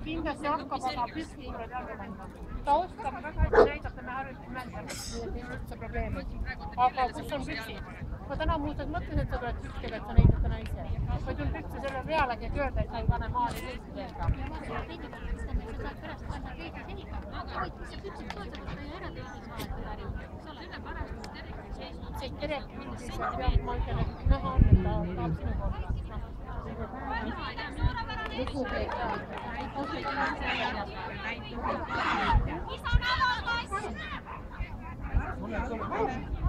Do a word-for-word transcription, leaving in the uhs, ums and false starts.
kindlasti hakkab, aga püsti juurde taga minna. Ta oskab väga hästi näidata, me harjuti mängida, nii et ei ole üldse probleemi. Aga kus on püsti? Ma täna muuseas mõtlesin, et sa tuled püstiga, et sa näitad täna ise. Ma tulin püsti selle pealegi, et öelda, et sa ei pane maali seisudega. See kereki mindis, et jah, ma ütlen, et näha on, et ta tahab sinu korda. Lugupeetud.